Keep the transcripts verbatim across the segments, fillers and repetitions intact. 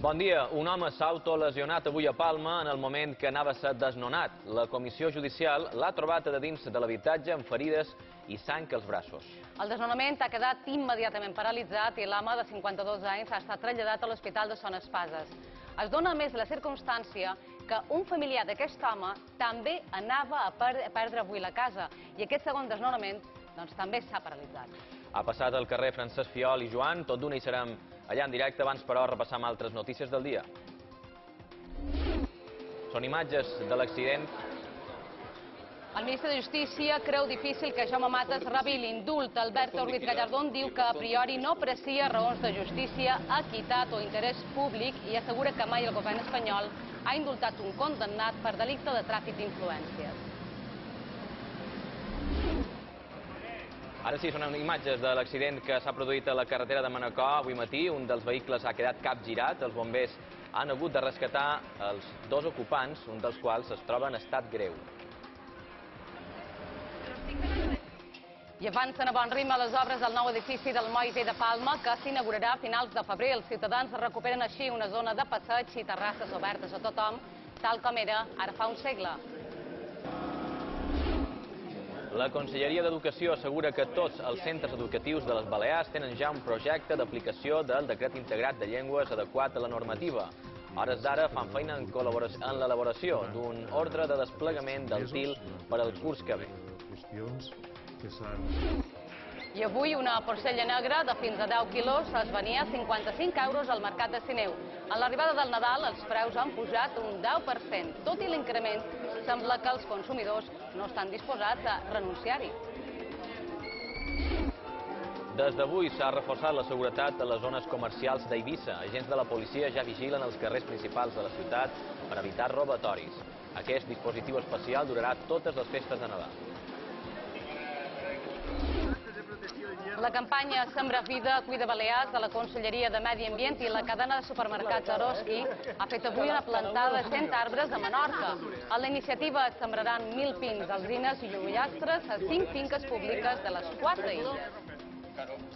Bon dia. Un home s'ha autolesionat avui a Palma en el moment que anava a ser desnonat. La comissió judicial l'ha trobat a dins de l'habitatge amb ferides i sang als braços. El desnonament ha quedat immediatament paralitzat i l'home de cinquanta-dos anys ha estat traslladat a l'Hospital de Son Espases. Es dona a més la circumstància que un familiar d'aquest home també anava a perdre avui la casa i aquest segon desnonament doncs, també s'ha paralitzat. Ha passat al carrer Francesc Fiol i Joan, tot d'una hi serem allà en directe, abans però repassam altres notícies del dia. Són imatges de l'accident. El ministre de Justícia creu difícil que Jaume Matas rebi l'indult. Alberto Ruiz Gallardón diu que a priori no aprecia raons de justícia, equitat o interès públic i assegura que mai el govern espanyol ha indultat un condemnat per delicte de tràfic d'influències. Ara sí, són imatges de l'accident que s'ha produït a la carretera de Manacor avui matí. Un dels vehicles ha quedat capgirat. Els bombers han hagut de rescatar els dos ocupants, un dels quals es troba en estat greu. I avancen a bon ritme les obres del nou edifici del Moll de Palma, que s'inaugurarà a finals de febrer. Els ciutadans recuperen així una zona de passeig i terrasses obertes a tothom, tal com era ara fa un segle. La Conselleria d'Educació assegura que tots els centres educatius de les Balears tenen ja un projecte d'aplicació del Decret Integrat de Llengües adequat a la normativa. A hores d'ara fan feina en l'elaboració d'un ordre de desplegament del T I L per al curs que ve. I avui una porcella negra de fins a deu quilos es venia a cinquanta-cinc euros al mercat de Sineu. En l'arribada del Nadal els preus han pujat un deu per cent. Tot i l'increment, sembla que els consumidors no estan disposats a renunciar-hi. Des d'avui s'ha reforçat la seguretat a les zones comercials d'Eivissa. Agents de la policia ja vigilen els carrers principals de la ciutat per evitar robatoris. Aquest dispositiu especial durarà totes les festes de Nadal. La campanya Sembra Vida, Cuida Balears de la Conselleria de Medi Ambient i la cadena de supermercats Eroski ha fet avui una plantada de cent arbres a Menorca. A la iniciativa es sembraran mil pins, alzines i ullastres a cinc finques públiques de les quatre illes.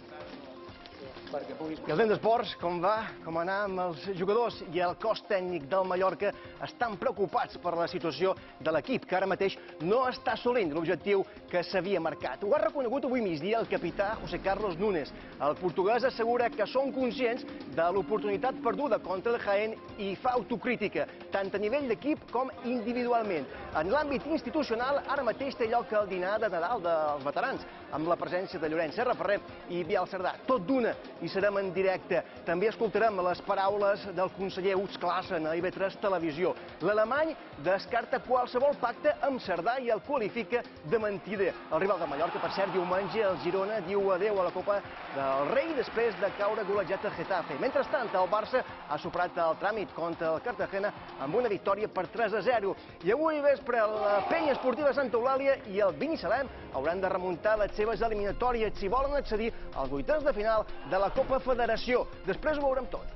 I el vent d'esports, com va, com anar amb els jugadors i el cos tècnic del Mallorca estan preocupats per la situació de l'equip, que ara mateix no està assolint l'objectiu que s'havia marcat. Ho ha reconegut avui migdia el capità José Carlos Núñez. El portuguès assegura que són conscients de l'oportunitat perduda contra el Jaén i fa autocrítica, tant a nivell d'equip com individualment. En l'àmbit institucional, ara mateix té lloc el dinar de Nadal dels veterans, amb la presència de Llorenç Serraferrer i Biel Cerdà. Tot d'una, i serem en directe. També escoltarem les paraules del conseller Uts Klassen a I V tres Televisió. L'alemany descarta qualsevol pacte amb Cerdà i el qualifica de mentider. El rival de Mallorca, per cert, diumenge el Girona diu adeu a la Copa del Rei després de caure golejat al Getafe. Mentrestant, el Barça ha superat el tràmit contra el Cartagena amb una victòria per tres a zero. I avui vespre la penya esportiva Santa Eulàlia i el Binissalem hauran de remuntar les seves eliminatòries si volen accedir als vuitens de final de la Copa Federació. Després ho veurem tot.